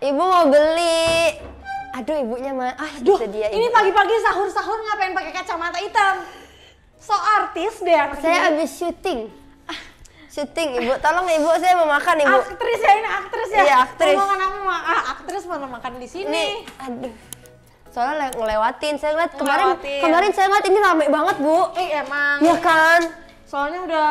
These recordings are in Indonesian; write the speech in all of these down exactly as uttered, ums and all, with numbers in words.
Ibu mau beli. Aduh, ibunya mah. Ah, Duh, dia, ini ibu. pagi-pagi sahur-sahur ngapain pakai kacamata hitam? So artis deh anak Saya ini. habis syuting. Syuting, Ibu. Tolong Ibu, saya mau makan, Ibu. Aktris ya, ini aktris ya? Iya, aktris. Ngomong aku mah, ah aktris mana makan di sini. Nih, aduh. Soalnya le- ngelewatin, saya ngeliat kemarin, Ngelewatin. kemarin saya ngeliat ini rame banget, Bu. Eh emang. Iya kan? Soalnya udah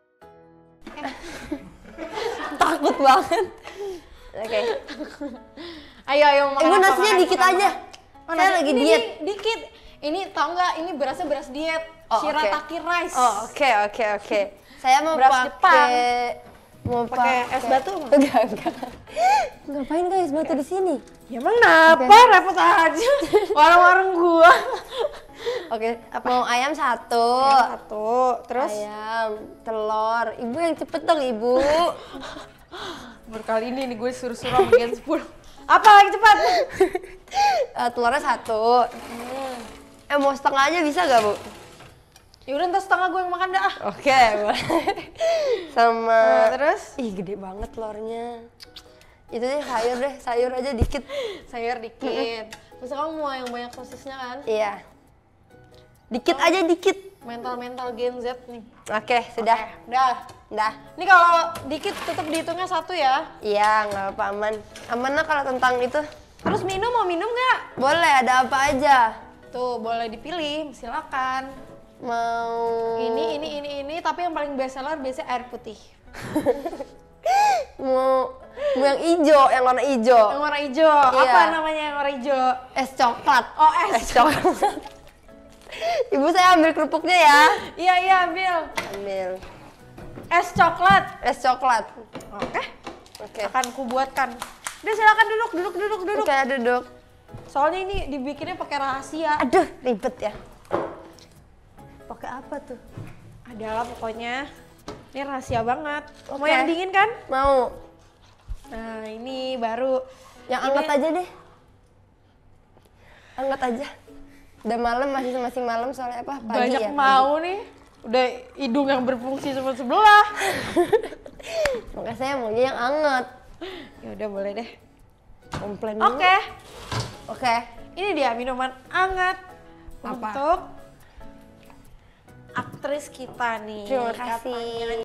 Takut banget. Oke. Ayo ayo makan. Ibu apa, nasinya makan, dikit makan, aja. makan. Oh, Saya nasi- lagi ini, diet. Ini, dikit. Ini tau nggak? Ini berasnya beras diet. Oh, Shirataki oke. rice. Oh, oke, oke, oke. Saya mau Beras pakai mau Pakai es batu? Enggak, enggak. Ngapain guys batu di sini? Ya emang kenapa? Repot aja. Warung-warung gua. Oke, mau ayam satu. Ayam satu. Terus? Ayam, telur. Ibu yang cepet dong, Ibu. Berkali ini nih gue suruh-suruh bagian sepuluh. Apa lagi cepat? Eh, telurnya satu. Eh, mau setengah aja bisa gak, Bu? Ya udah ntar setengah gue yang makan dah. Oke, boleh. Sama. Nah, terus? Ih, gede banget telurnya. Itu deh sayur deh, sayur aja dikit. Sayur dikit. Terus kamu mau yang banyak sosisnya kan? Iya. Dikit aja, dikit. Mental-mental Gen Z nih. Oke, sudah. Oke, udah. Udah. Ini kalau dikit tetap dihitungnya satu ya. Iya, nggak apa aman. Aman lah kalau tentang itu. Terus minum mau minum nggak? Boleh, ada apa aja. Tuh boleh dipilih, silakan. Mau Ini, ini, ini, ini. Tapi yang paling best seller biasanya air putih. mau mau yang hijau, yang warna hijau. Yang warna hijau. Iya. Apa namanya yang warna hijau? Es coklat. Oh es. Es coklat. Ibu, saya ambil kerupuknya ya. Iya iya ambil. Ambil Es coklat. es coklat. Oke. Oke. Akan kubuatkan. Udah silakan duduk, duduk, duduk, duduk. Oke, duduk. Soalnya ini dibikinnya pakai rahasia. Aduh, ribet ya. Pakai apa tuh? Adalah pokoknya. Ini rahasia banget. Mau Oke. yang dingin kan? Mau. Nah ini baru. Yang Ini- anget aja deh. Anget aja. Udah malam, masih masih malam soalnya apa? Pagi Banyak ya. mau nih. Udah hidung yang berfungsi cuma sebelah. Makanya saya maunya yang anget. Ya udah boleh deh. Komplain Oke. dulu. Oke. Ini dia minuman hangat Apa? untuk aktris kita nih. Terima kasih. Katanya